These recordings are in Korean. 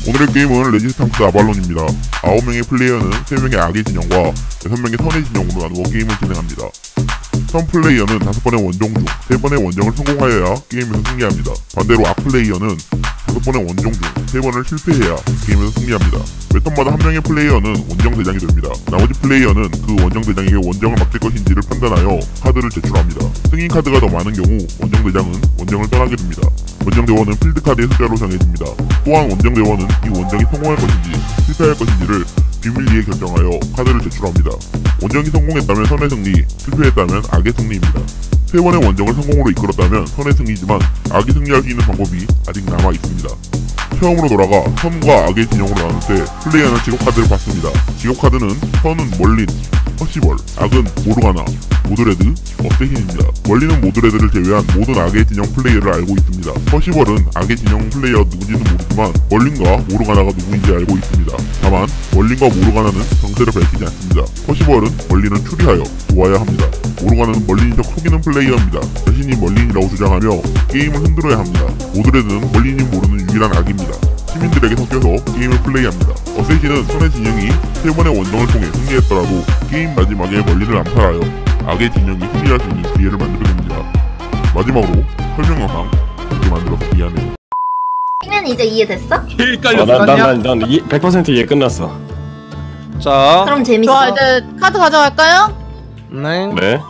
오늘의 게임은 레지스탕스 아발론입니다. 9명의 플레이어는 3명의 악의 진영과 6명의 선의 진영으로 나누어 게임을 진행합니다. 선 플레이어는 5번의 원정 중 3번의 원정을 성공하여야 게임에서 승리합니다. 반대로 악 플레이어는 5번의 원정 중 3번을 실패해야 게임에서 승리합니다. 매턴마다 한 명의 플레이어는 원정 대장이 됩니다. 나머지 플레이어는 그 원정 대장에게 원정을 맡길 것인지를 판단하여 카드를 제출합니다. 승인 카드가 더 많은 경우 원정 대장은 원정을 떠나게 됩니다. 원정 대원은 필드 카드의 숫자로 정해집니다. 또한 원정 대원은 이 원정이 성공할 것인지 실패할 것인지를 비밀리에 결정하여 카드를 제출합니다. 원정이 성공했다면 선의 승리, 실패했다면 악의 승리입니다. 3번의 원정을 성공으로 이끌었다면 선의 승리지만 악이 승리할 수 있는 방법이 아직 남아 있습니다. 처음으로 돌아가 선과 악의 진영으로 나눌 때 플레이어는 직업 카드를 받습니다. 직업 카드는 선은 멀린, 퍼시벌, 악은 모르가나, 모드레드, 어쌔신입니다. 멀린은 모드레드를 제외한 모든 악의 진영 플레이어를 알고 있습니다. 퍼시벌은 악의 진영 플레이어 누군지는 모르지만 멀린과 모르가나가 누구인지 알고 있습니다. 다만 멀린과 모르가나는 정체를 밝히지 않습니다. 퍼시벌은 멀린을 추리하여 도와야 합니다. 모르가나는 멀린이 적 속이는 플레이어입니다. 자신이 멀린이라고 주장하며 게임을 흔들어야 합니다. 모드레드는 멀린이 모르는 유일한 악입니다. 시민들에게 섞여서 게임을 플레이합니다. 어쌔신은 선의 진영이 3번의 원정을 통해 승리했더라도 게임 마지막에 멀린을 암살하여 악의 진영이 승리할 수 있는 기회를 만들게 됩니다. 마지막으로 설명 영상 이렇게 만들어서 이해하네요. 는 이제 이해됐어? 헷갈렸어. 난 100% 이해 끝났어. 자, 그럼 재밌어. 좋아, 이제 카드 가져갈까요? 네. 네. 네.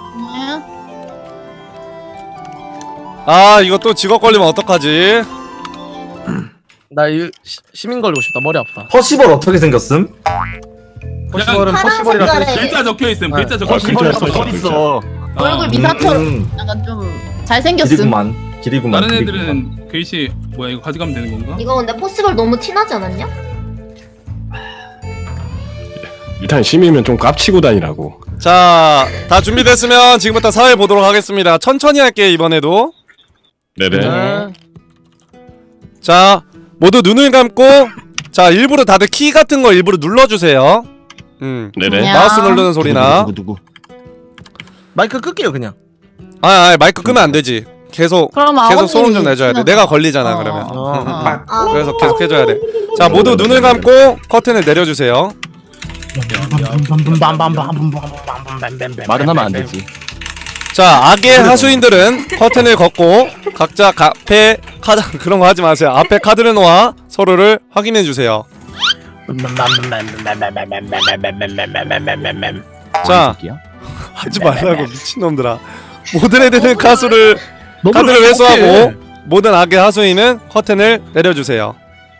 아, 이거 또 직업 걸리면 어떡하지? 나 이 시민 걸리고 싶다. 머리 아프다. 퍼시벌 어떻게 생겼음? 퍼시벌은 파란 퍼시벌이라 색깔에 글자 적혀있음. 글자 글자 적혀있음. 써 있어, 있어. 얼굴 미사처럼 약간 좀 잘생겼음. 길이구만. 다른 애들은 글씨 뭐야 이거 가져가면 되는 건가? 이거 근데 포시벌 너무 티나지 않았냐? 일단 심이면 좀 깝치고 다니라고. 자, 다 준비됐으면 지금부터 사회 보도록 하겠습니다. 천천히 할게요, 이번에도. 네네. 자, 모두 눈을 감고, 자, 일부러 다들 키 같은 거 일부러 눌러주세요. 네네. 야. 마우스 누르는 소리나. 누구? 마이크 끌게요 그냥. 마이크 끄면 안 되지. 계속 그럼 소음 좀 내줘야 돼. 내가 걸리잖아, 그러면. 아, 그래서 계속 해줘야 돼. 자, 모두 눈을 감고 커튼을 내려주세요. 말은 하면 안 되지. 자, 악의 하수인들은 커튼을 걷고 각자 앞에 카드 그런 거 하지 마세요. 앞에 카드를 놓아 서로를 확인해 주세요. 자, 하지 말라고 미친놈들아. 모드레드는 카드를 회수하고 모든 악의 하수인은 커튼을 내려주세요.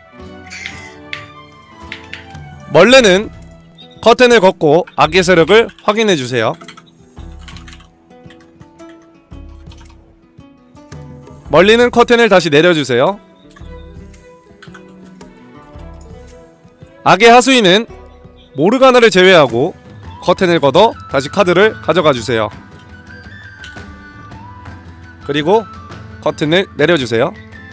멀레는 커튼을 걷고 악의 세력을 확인해 주세요. 멀리는 커튼을 다시 내려주세요. 악의 하수인은 모르가나를 제외하고 커튼을 걷어 다시 카드를 가져가 주세요. 그리고 커튼을 내려주세요.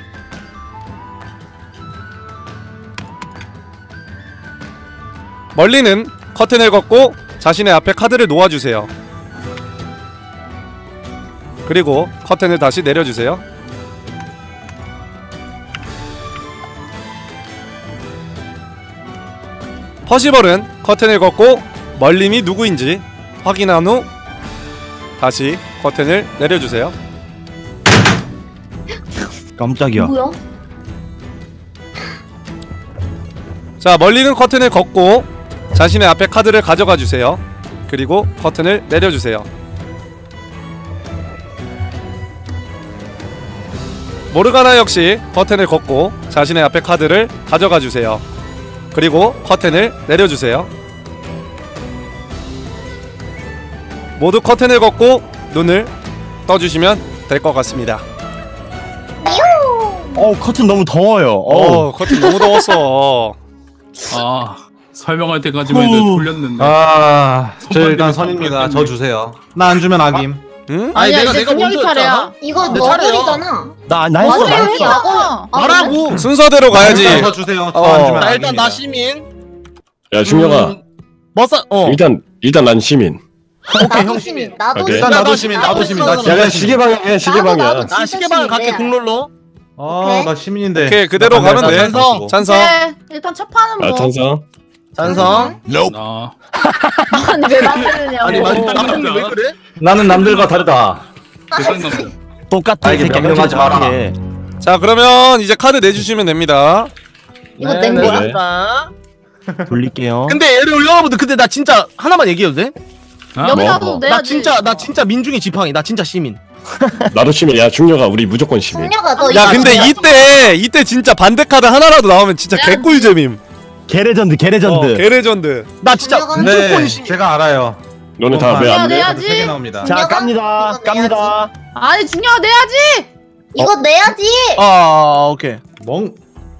멀리는 커튼을 걷고 자신의 앞에 카드를 놓아주세요. 그리고 커튼을 다시 내려주세요. 퍼시벌은 커튼을 걷고 멀림이 누구인지 확인한 후 다시 커튼을 내려주세요. 깜짝이야. 뭐야? 자, 멀리는 커튼을 걷고 자신의 앞에 카드를 가져가 주세요. 그리고 커튼을 내려주세요. 모르가나 역시 커튼을 걷고 자신의 앞에 카드를 가져가 주세요. 그리고 커튼을 내려주세요. 모두 커튼을 걷고 눈을 떠주시면 될 것 같습니다. 커튼 너무 더워요. 커튼 너무 더웠어. 아 설명할 때까지만 해도 돌렸는데. 저 일단 선입니다. 저 주세요. 나 안 주면 악임. 응? 아니야, 이제 준영이 차례야. 이거 내 너구리잖아. 나 맞아요, 했어. 나고. 말하고. 순서대로 가야지. 저 주세요. 저 안 주면 나 악입니다. 일단 나 시민. 야, 준영아. 일단 난 시민. 오케이, 나도 형 시민. 시민. 나도 오케이. 시민. 일단 나도 시민. 나도 시민. 나 야, 시민. 시계방이야, 시계방이야. 나 시계방 갈게 국룰로. 아, 나 시민인데. 오케이 그대로 가면 돼. 찬성. 찬성. 네, 일단 첫 판은 뭐. 찬성. 찬성. 아, 아니 왜 만드느냐고. 아니 남봉님 왜 그래? 나는 남들과 다르다. 대상남. 똑같아. 이게 명령하지 마라. 자 그러면 이제 카드 내주시면 됩니다. 이거 낸 거야? 네. 돌릴게요. 근데 여러분들 근데 나 진짜 하나만 얘기해도 돼? 여기라도 뭐. 내야지. 나 진짜 민중의 지팡이. 나 진짜 시민. 나도 시민. 야 중녀가 우리 무조건 시민. 중녀가 너 야 이거 근데 내야지. 이때 진짜 반대 카드 하나라도 나오면 진짜 개꿀잼임. 개레전드 개레전드. 나 진짜 중녀가 무조건 네, 시민. 제가 알아요. 너네 다 왜 안 돼? 내야지. 3개 나옵니다. 자 중녀가 깝니다. 이거 내야지. 깝니다. 아니 중요하 내야지. 이거 내야지. 아 오케이. 멍.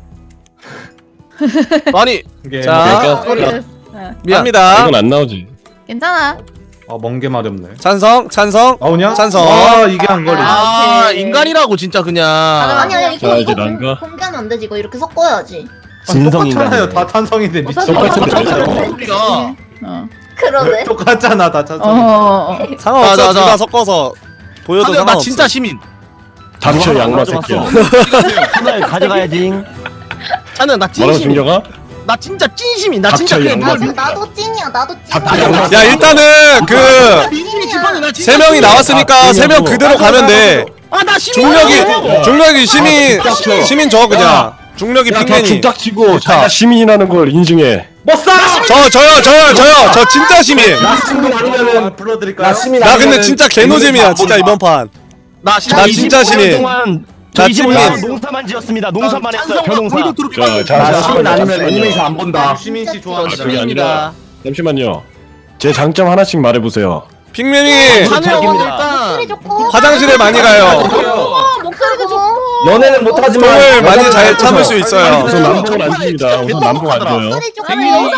아니 이게 자. 미안. 갑니다. 이건 안 나오지. 괜찮아. 멍게 마렵네. 찬성. 나오냐? 찬성. 아, 이게 안 걸리네. 아 오케이. 인간이라고 진짜 그냥. 아니야 자, 이거 이제 이거 난가? 공개하면 안 되지. 이거 이렇게 섞어야지. 똑같잖아요. 다 찬성인데 미친. 우리가 그러네. 똑같잖아, 다 찬성. 상관없어. 자. 둘 다 섞어서 보여도 나 상관없어. 진짜 시민. 닥쳐 양마 새끼야. 하나를 가져가야지. 자는 나 뭐라고 찐시민. 중녀가? 나 진짜 찐시민. 나 진짜 닥쳐, 그냥 양말. 나도 찐이야. 나도 다 찐이야. 야 일단은 그 민중의 지팡이 나 진짜 세 명이 시민. 나왔으니까 세 명 그대로 가면 돼. 아나 시민. 중력이 시민 저 그냥 중력이 야, 다 핑맨이. 죽닥치고 자기가 시민이라는 걸 인증해. 저요 진짜 시민. 시민 아니면은 불러드릴까요? 나 근데 진짜 개노잼이야 진짜 이번 판. 나 나 진짜 시민. 동안 나 저 25년 시민. 농사만 지었습니다. 농사만 했어요. 벼농사. 자, 시민 아니면 애니메이션 안 본다. 시민 씨 좋아합니다. 그게 아니라 잠시만요. 제 장점 하나씩 말해보세요. 핑맨이 찬우형은 목소리 일단 좋고. 화장실에 많이 가요. 목소리도 좋고. 연애는 못하지만 똥을 많이 잘 참을 수 있어요. 우선 남봉을 안 줍니다. 우선 남봉 안 줘요. 목소리 좋고.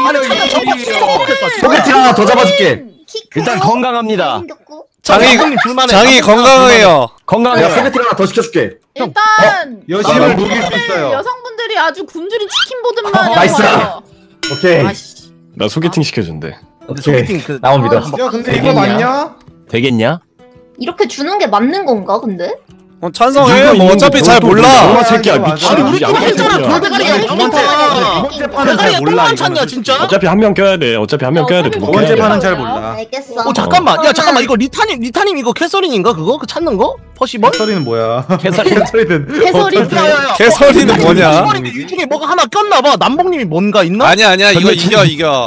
소개팅 하나 더 잡아줄게. 키 크고. 일단 건강합니다. 생겼고. 장이 건강해요. 건강해. 소개팅 하나 더 시켜줄게. 일단 여심을 녹일 수 있어요. 여성분들이 아주 굶주린 치킨 보듯만. 나이스. 오케이. 아씨. 나 소개팅 시켜준대. 소개팅 그 나옵니다. 야, 근데 이거 맞냐? 되겠냐? 이렇게 주는 게 맞는 건가 근데? 찬성해. 뭐 어차피 잘 몰라. 양마 새끼야 맞아. 미친. 아니 우리 양마 팀 했잖아. 새끼야. 돌대가리 두 번째 판은 잘 몰라. 똥만 찾냐 진짜? 어차피 한 명 껴야 돼. 어차피 한 명 껴야 돼. 두 두 번 번째 껴야 돼. 판은 잘 몰라. 알겠어. 잠깐만. 야 잠깐만 이거 리타님 이거 캐서린인가 그거? 그 찾는 거? 퍼시벌? 개소리는 뭐야? 개소리. 개소리는 개소리. 야야야. 개소리는 뭐냐? 이 중에 뭐가 하나 꼈나봐. 남봉님이 뭔가 있나? 아니야 이거 이겨.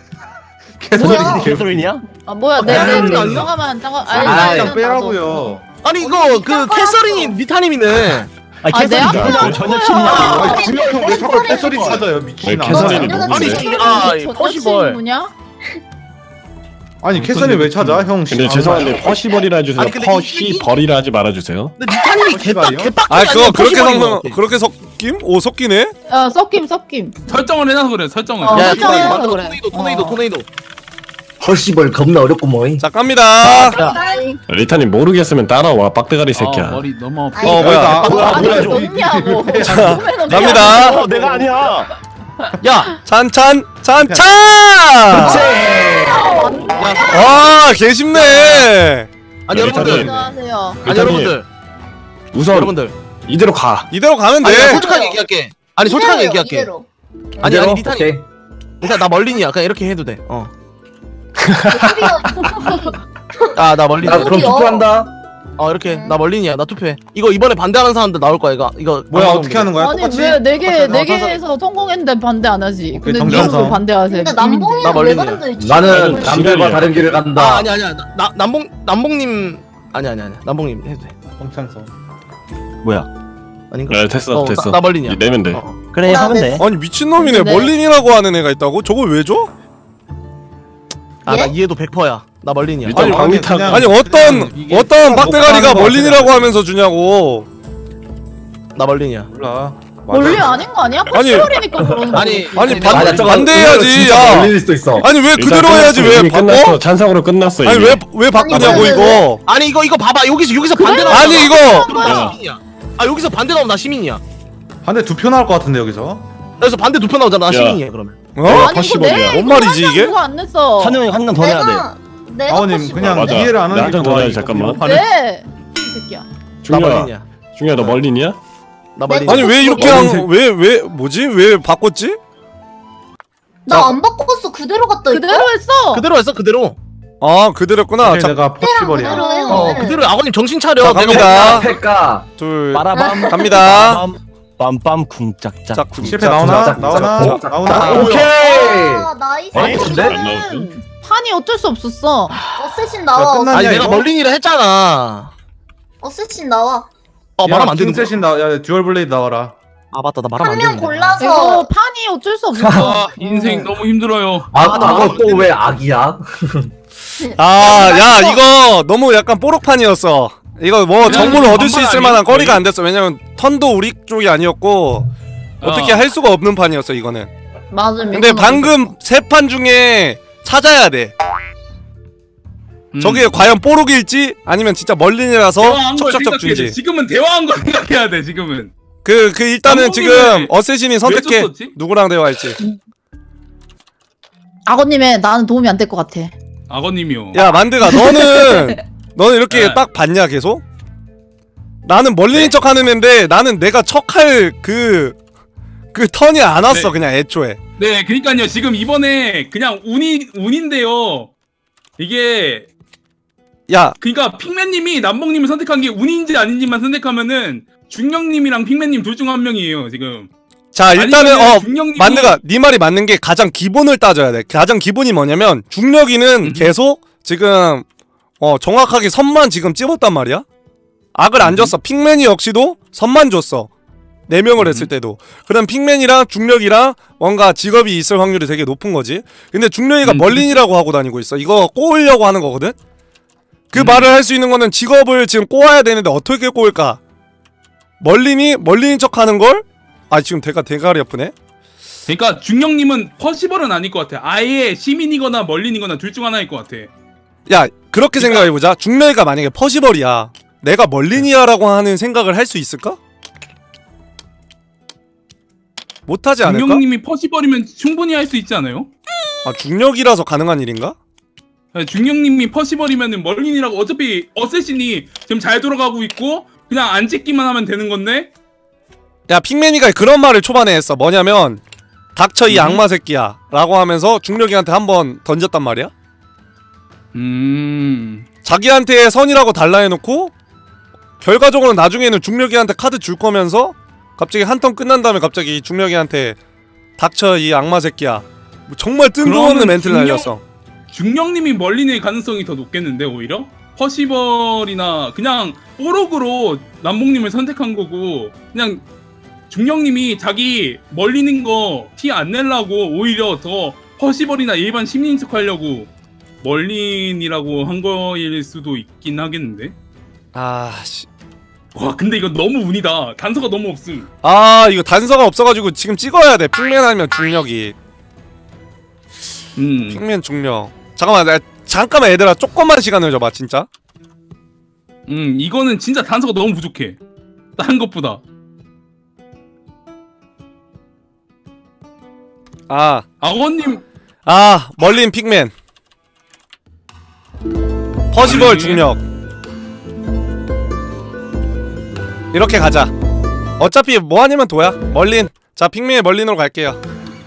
개소리냐? 아 뭐야 내 유명하면 딴거 일단 빼라고요. 아니 이거 그 캐서린이 리타님이네. 아 내가? 개소리냐? 전혀 친이야. 아, 중력형 왜 자꾸 개소리 찾아요, 미친아. 개소리는 아니 누군데? 퍼시벌. 뭐냐? 아니 캐서리 왜 찾아, 형? 근데 죄송한데 퍼시벌이라 해주세요. 아니, 근데 퍼시벌이라 하지 말아주세요. 근데 리타님이 퍼시벌이요? 개빡. 아 그거 그렇게 섞임? 오 섞이네? 어 섞임. 설정을 해놔서 그래. 설정을. 어. 야 설정을 토네이도 그래. 토네이도. 헐씨벌 겁나 어렵고 뭐잉. 자 갑니다. 리타님 모르겠으면 따라와 빡대가리 새끼야. 머리 너무 아파. 뭐야? 아니 뭐야, 너냐고. 갑니다. 내가 아니야. 야 찬. 개쉽네. 아니 여러분들. 안녕하세요. 아니 여러분들. 우선 여러분들. 이대로 가. 이대로 가면 아니 돼. 솔직하게 얘기할게. 아니 솔직하게 얘기할게. 이대로. 아니 이대로? 리타님. 오케이. 일단 나 멀린이야. 그냥 이렇게 해도 돼. 어디요? 나 멀린. 나 그럼 투표한다. 이렇게 나 멀린이야. 나 투표해. 이거 이번에 반대하는 사람들 나올 거야. 이거 뭐야, 어떻게 하는 거야? 아니 똑같이? 왜 네 똑같이 개에서 성공했는데 반대 안 하지? 근데 정정성. 니도 반대하세요. 근데 나 남봉이는 왜 멀리네요. 그런데? 나는 남들과 다른 길을 간다. 아니야. 남봉님 아니야. 남봉님 해도 돼. 홍찬성. 뭐야? 아닌가? 네, 됐어. 나 멀린이야. 이제 내면 돼. 그래 하면 돼. 아니 미친놈이네. 네. 멀린이라고 하는 애가 있다고? 저걸 왜 줘? 나 예? 이해도 100%야. 나 멀린이야. 일단 아니, 방미탁. 그냥- 아니 이게 어떤 빡대가리가 뭐 멀린이라고 하면서 주냐고. 나 멀린이야. 몰라. 원래 아닌 거 아니야? 아니. 퍼시벌이니까 그러는 거. 아니 반대해야지. 야. 걸릴 수도 있어. 아니 왜 일단 그대로 해야지 왜 이미 바꿔? 끝났어. 찬성으로 끝났어. 아니 이미. 왜 바꾸냐고 아니, 이거. 아니 이거 봐봐. 여기서 반대 나오면 아니 이거 나 시민이야. 여기서 반대 나오면 나 시민이야. 반대 두 표 나올 것 같은데 여기서. 그래서 반대 두 표 나오잖아. 나 야. 시민이야 그러면. 어? 아니 이거 퍼시벌이야. 내 뭔 말이지, 이게? 그거 안 냈어. 찬영이 한 명 더 내야 돼. 내가 아버님 퍼시벌. 그냥 맞아. 이해를 안 하는 나한잔 더 내야지, 잠깐만. 아, 네. 이 새끼야. 나 중요야. 멀린이야. 중요야 너 멀린이야? 나 멀리. 아니 왜 이렇게 왜 뭐지? 왜 바꿨지? 나 안 바꿨어. 그대로 갔다 있다. 그대로 했어. 그대로 했어 그대로. 아 그대로였구나. 자, 내가 퍼시벌이야. 그대로 해요. 어 그대로 아버님 정신 차려. 자, 갑니다. 패까 둘 빠라밤 갑니다. 빰빰 쿵짝짝 짝, 실패 나오나? 나오나? 오케이. 아, 나이스. 아니, 근데? 이거는 판이 어쩔 수 없었어. 어쌔신 나와. 끝났냐, 아니 내가 이거? 멀린이라 했잖아. 어쌔신 나와. 말하면 안 되는 거야. 킹셋신 야 듀얼 블레이드 나와라. 아 맞다 나 말하면 한 안 명 되는데. 골라서. 이거 판이 어쩔 수 없었어. 아 인생 너무 힘들어요. 악어 또 왜 악이야? 아 야 이거 너무 약간 뽀록판이었어. 이거 뭐 정보를 얻을 수 있을 만한 거리가 안 됐어. 왜냐면 턴도 우리 쪽이 아니었고 어떻게 할 수가 없는 판이었어 이거는. 맞아. 근데 방금 세 판 중에 찾아야 돼. 저게 과연 뽀록일지 아니면 진짜 멀린이라서 대화한 걸 척척척 생각해야 돼. 준지. 지금은 대화한 걸 생각해야 돼. 지금은. 그 일단은 지금 감독님은 어쌔신이 선택해 줬었지? 누구랑 대화할지. 악어님의 나는 도움이 안 될 것 같아. 악어님이요. 야 만드가 너는 이렇게 네. 딱 봤냐 계속? 나는 멀린인 척 하는 애인데 나는 내가 척할 그 턴이 안 왔어. 네. 그냥 애초에. 네, 그니까요. 지금 이번에 그냥 운인데요. 이게 야 그니까 핑맨님이 남봉님을 선택한 게 운인지 아닌지만 선택하면은 중령님이랑 핑맨님 둘 중 한 명이에요 지금. 자 일단은 아니면은 중령님이- 만드가 네 말이 맞는 게 가장 기본을 따져야 돼. 가장 기본이 뭐냐면 중력이는 계속 지금 정확하게 선만 지금 찝었단 말이야. 악을 안 줬어. 핑맨이 역시도 선만 줬어. 4명을 했을 때도. 그럼 핑맨이랑 중력이랑 뭔가 직업이 있을 확률이 되게 높은 거지. 근데 중력이가 멀린이라고 하고 다니고 있어. 이거 꼬으려고 하는 거거든. 그 말을 할 수 있는 거는 직업을 지금 꼬아야 되는데 어떻게 꼬을까? 멀린인 척 하는 걸? 아 지금 대가리 아프네. 그러니까 중령님은 퍼시벌은 아닐 것 같아. 아예 시민이거나 멀린이거나 둘 중 하나일 것 같아. 야 그렇게 생각해보자. 중력이가 만약에 퍼시벌이야. 내가 멀린이야라고 하는 생각을 할 수 있을까? 못하지 않을까? 중령님이 퍼시벌이면 충분히 할 수 있지 않아요? 아 중력이라서 가능한 일인가? 네, 중령님이 퍼시벌이면은 멀린이라고 어차피 어쌔신이 지금 잘 돌아가고 있고 그냥 안 찍기만 하면 되는 건데. 야 핑맨이가 그런 말을 초반에 했어. 뭐냐면 닥쳐 이 악마 새끼야 라고 하면서 중력이한테 한번 던졌단 말이야. 자기한테 선이라고 달라 해놓고 결과적으로 나중에는 중력이한테 카드 줄 거면서 갑자기 한 턴 끝난 다음에 갑자기 중력이한테 닥쳐 이 악마 새끼야 뭐 정말 뜬금없는 멘트를 날렸어. 중령님이 멀린일 가능성이 더 높겠는데 오히려? 퍼시벌이나 그냥 뽀록으로 남봉님을 선택한 거고 그냥 중령님이 자기 멀리는 거 티 안 내려고 오히려 더 퍼시벌이나 일반 시민인 척 하려고 멀린이라고 한 거일 수도 있긴 하겠는데? 아씨. 와 근데 이거 너무 운이다. 단서가 너무 없음. 아 이거 단서가 없어가지고 지금 찍어야 돼. 핑맨 아니면 중력이. 핑맨 중력. 잠깐만 잠깐만 얘들아 조금만 시간을 줘봐 진짜. 이거는 진짜 단서가 너무 부족해. 다른 것보다. 악어님. 멀린 핑맨. 퍼시벌 중력. 이렇게 가자. 어차피 뭐 아니면 도야. 멀린. 자 핑맨의 멀린으로 갈게요.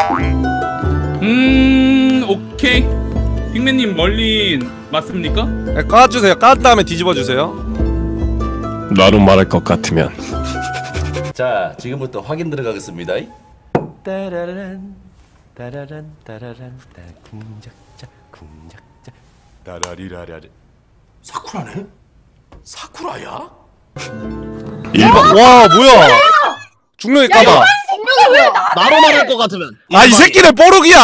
오케이. 핑맨님 멀린 맞습니까? 네, 까주세요. 깐 다음에 뒤집어주세요. 나로 말할 것 같으면. 자 지금부터 확인 들어가겠습니다. 따라란 따라란 따라란 쿵짝짝 쿵짝짝 따라리라라리. 사쿠라네? 사쿠라야? 와 뭐야? 중력이 까봐. 나로 말할 것 같으면. 아 이 새끼는 뽀록이야.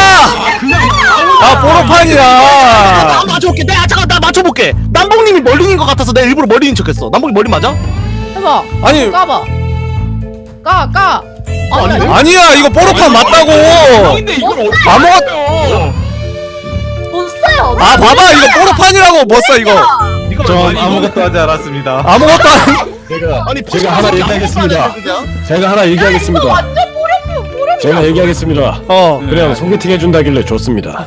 뽀록판이야. 나 맞춰볼게. 잠깐 나 맞춰볼게. 남봉님이 멀린인 것 같아서 내가 일부러 멀린인 척했어. 남봉이 멀린 맞아? 해봐. 아니 까봐. 까. 아니야 이거 뽀록판 맞다고. 근데 이걸 아무것도. 못 써요. 아 봐봐 이거 뽀록판이라고 못 써 이거. 전 아무것도 하지 않았습니다. 아무것도 안. 제가 하나 얘기하겠습니다. 제가 하나 얘기하겠습니다. 제가 얘기하겠습니다. 그냥 소개팅 해준다길래 좋습니다.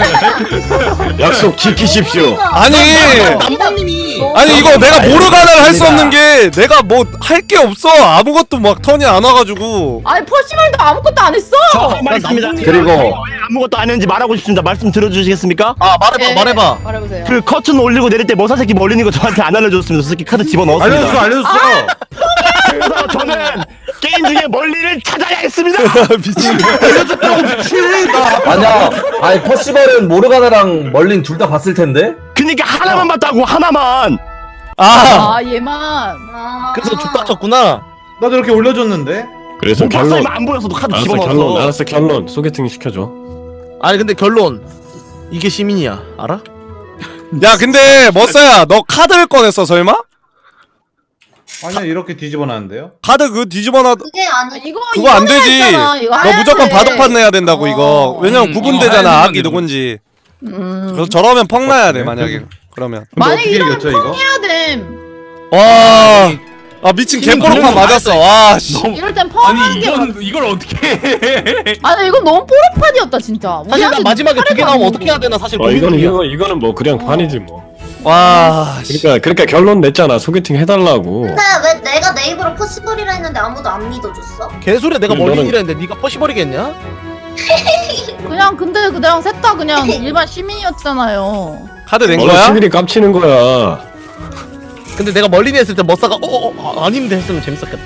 약속 지키십시오. 아니 남방님이 아니 이거 내가 모르가나를 할 수 없는 게 내가 뭐 할 게 없어. 아무것도 막 턴이 안 와가지고. 아니 퍼시멀도 아무것도 안 했어. 말씀니다. 그리고 아무것도 안 했는지 말하고 싶습니다. 말씀 들어주시겠습니까? 아 말해봐 말해봐. 말해보세요. 그 커튼 올리고 내릴 때 머사 새끼 멀리는 거 저한테 안 알려줬습니다. 저 새끼 카드 집어넣었습니다. 알려줬어. 그래서 저는 게임 중에 멀리를 찾아야 했습니다. 미친. 아니야. 아니 퍼시벌은 모르가나랑 멀린 둘 다 봤을 텐데. 그니까 하나만 봤다고 하나만. 아 얘만. 그래서 족닥쳤구나. 나도 이렇게 올려줬는데. 그래서 결론. 봤으면 안 보였어도 카드 알았어 집어넣었어. 결론. 알았어 결론. 소개팅 시켜줘. 아니 근데 결론 이게 시민이야. 알아? 야 근데 머싸야 너 카드를 꺼냈어 설마? 아니야 이렇게 뒤집어놨는데요. 카드 그 뒤집어놔. 그게 아니 그거 안 되지. 이거 너 무조건 돼. 바둑판 내야 된다고 이거. 왜냐면 구분되잖아 악이 누군지. 그래서 저러면 펑 나야 돼 만약에. 그러면. 만약에 이러면 이겼죠, 이거? 펑해야 됨. 와. 아 미친 개뽀록판 맞았어. 와 씨. 이럴 땐 펑하는 아니 게 이걸 어떻게 해? 아니 이건 너무 뽀록판이었다 진짜. 사실 나 마지막에 두 개 나오면 어떻게 해야 되나 사실 고민 중이야. 이거는 뭐 그냥 판이지 뭐. 와. 그러니까 결론 냈잖아. 소개팅 해달라고. 근데 왜 내가 내 입으로 퍼시벌이라 했는데 아무도 안 믿어줬어? 개소리야. 내가 너는- 멀린이라 했는데 네가 퍼시버리겠냐? 그냥 근데 그냥 셋 다 그냥 일반 시민이었잖아요. 카드 낸 원래 거야? 시민이 깜치는 거야. 근데 내가 멀린이 했을 때 머싸가 아닌데 했으면 재밌었겠다.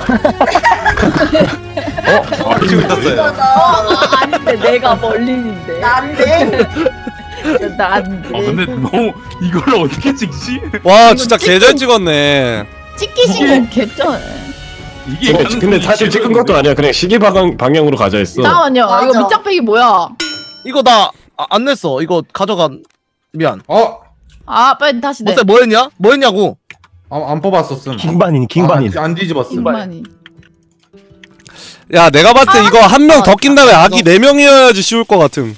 지금 있었어요. 아닌데 내가 멀린인데. 난데 난데. 근데 너무 이걸 어떻게 찍지? 와 진짜 개잘 찍었네. 찍히신 거 개쩌네. 이게 근데 사실 찍은 것도 아니야. 그냥 시계 방향으로 가자 했어. 잠깐만요. 맞아. 이거 밑장빼기 뭐야? 이거 나 안 냈어. 이거 가져가. 미안. 아 빨리 다시 내. 머싸 뭐 했냐? 뭐 했냐고? 안 뽑았었음. 킹반인 안 뒤집었음. 많이. 야 내가 봤을 때 이거 한 명 더 낀 다음에 악이 4명이어야지 쉬울 것 같음.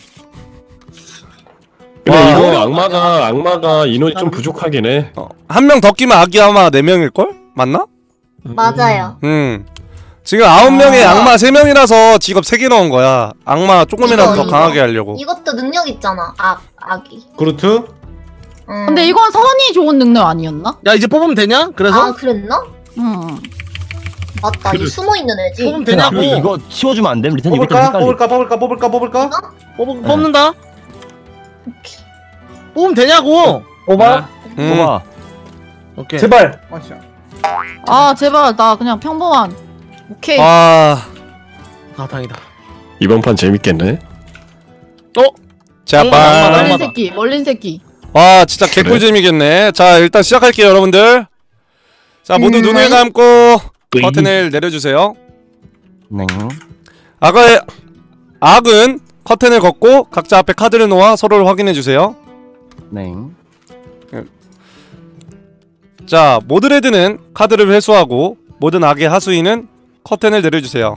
근데 이거 악마가 인원이 좀 부족하긴 해. 한 명 더 끼면 악이 아마 4명일걸? 맞나? 맞아요. 지금 9명에 악마 3명이라서 직업 3개 넣은 거야. 악마 조금이라도 더 이거. 강하게 하려고. 이것도 능력 있잖아. 악이. 그루트? 근데 이건 선이 좋은 능력 아니었나? 야 이제 뽑으면 되냐? 그래서? 아 그랬나? 맞다. 이 숨어 있는 애지. 뽑으면 되냐고. 이거 치워주면 안 돼? 리턴 이거 좀 뽑을까? 뽑는다. 뽑으면 되냐고. 뽑아? 뽑아. 오케이. 제발. 아 제발 나 그냥 평범한. 오케이. 아 다행이다. 이번 판 재밌겠네. 제발. 멀린 새끼. 멀린 새끼. 와 진짜 개꿀잼이겠네. 자 일단 시작할게요 여러분들. 자 모두 눈을 감고 커튼을 내려주세요. 네. 악은 커튼을 걷고 각자 앞에 카드를 놓아 서로를 확인해주세요. 네. 자 모드레드는 카드를 회수하고 모든 악의 하수인은 커튼을 내려주세요.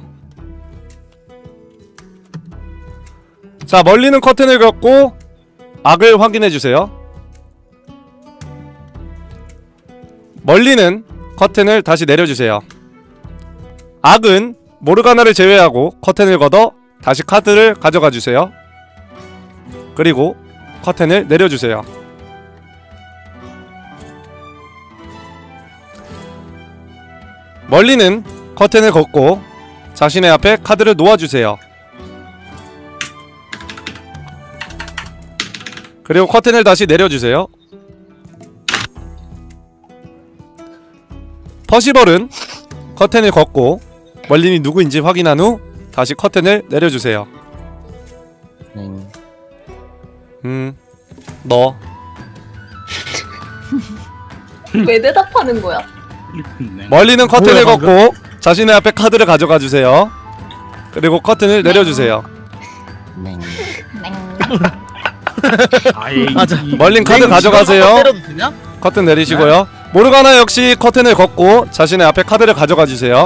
자 멀리는 커튼을 걷고 악을 확인해주세요. 멀리는 커튼을 다시 내려주세요. 악은 모르가나를 제외하고 커튼을 걷어 다시 카드를 가져가주세요. 그리고 커튼을 내려주세요. 멀리는 커튼을 걷고 자신의 앞에 카드를 놓아주세요. 그리고 커튼을 다시 내려주세요. 퍼시벌은 커튼을 걷고 멀린이 누구인지 확인한 후 다시 커튼을 내려주세요. 너 왜 대답하는 거야? 멀리는 커튼을 걷고 자신의 앞에 카드를 가져가 주세요. 그리고 커튼을 내려주세요. 멀린 카드 가져가세요. 커튼 내리시고요. 모르가나 역시 커튼을 걷고 자신의 앞에 카드를 가져가 주세요.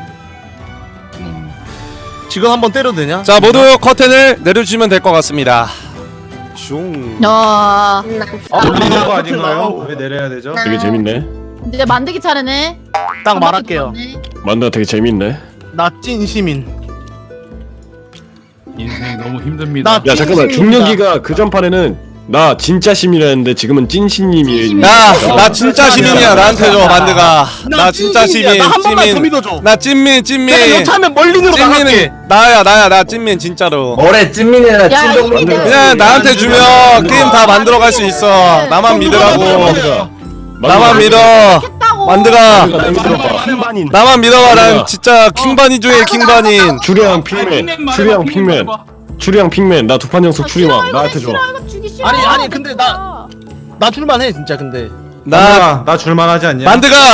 지금 한번 때려도 되냐? 자 모두 커튼을 내려주시면 될 것 같습니다. 슝. 야. 올리는 거 아닌가요? 왜 내려야 되죠? 되게 재밌네. 이제 만들기 차례네. 딱 말할게요. 만두가 되게 재밌네. 나 찐 시민. 인생 너무 힘듭니다. 야 잠깐만, 중력이가 그 전판에는 나 진짜 시민이었는데 지금은 찐신님이. 나 진짜 시민이야. 나한테 줘 만드가. 나 진짜 시민. 나 한 번만 더 찐민. 믿어줘. 나 찐민. 내가 여차하면 멀린으로 나갈게. 찐민은 나야. 나 찐민 진짜로. 뭐래 찐민이나 찐동민. 그냥 나한테 주면 게임 다 만들어 갈 수 있어. 나만 믿으라고. 나만 믿어. 만드가. 나만 믿어봐. 난 진짜 킹반이 중에 킹반인. 주량 핑맨. 추리왕 핑맨. 나 두판 연속 추리왕. 나한테 줘. 아니 근데 나 줄만해 진짜. 근데 나 줄만하지 않냐?